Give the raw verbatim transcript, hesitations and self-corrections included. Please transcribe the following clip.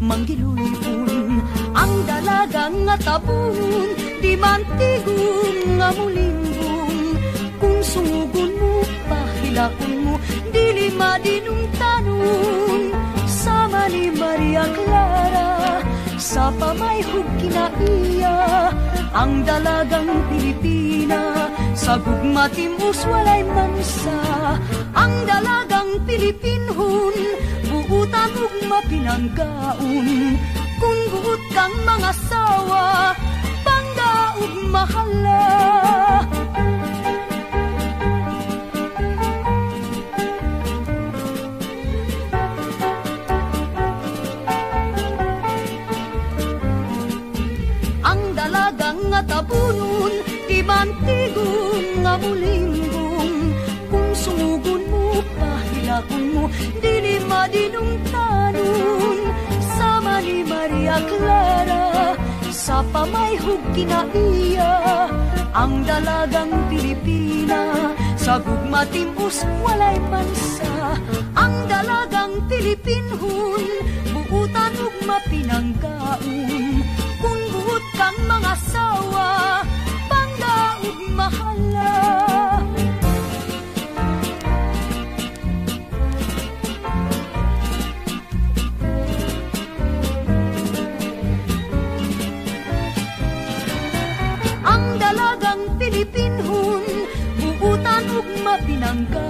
manggiluypon. Ang dalagang nga tabun, di mantigong nga mulinggong. Kung sumugon mo, pahilakon mo, di lima dinong tanon. Sama ni Maria Clara, sa pamayhug kinaiya. Ang dalagang Pilipina, sa gugma timus walay mansa. Ang dalagang Pilipinhon, buutan ug mapinanggaon. Kung buot kang mga sawa, bangga ug mahala. Ang dalagang nga tabunon, di mantigong nga mulinggong. Kung sumugon mo, pahilakon mo, di lima dinong tanon. Sama ni Maria Clara, sa pamayhug kinaiya. Ang dalagang Pilipina, sa gugma timus walay mansa. Ang dalagang Pilipinhon, buutan ug mapinanggaon. Kung buot kang mga sawa, bangga ug mahala. Ang dalagang Pilipinhon, buutan ug mapinanggaon.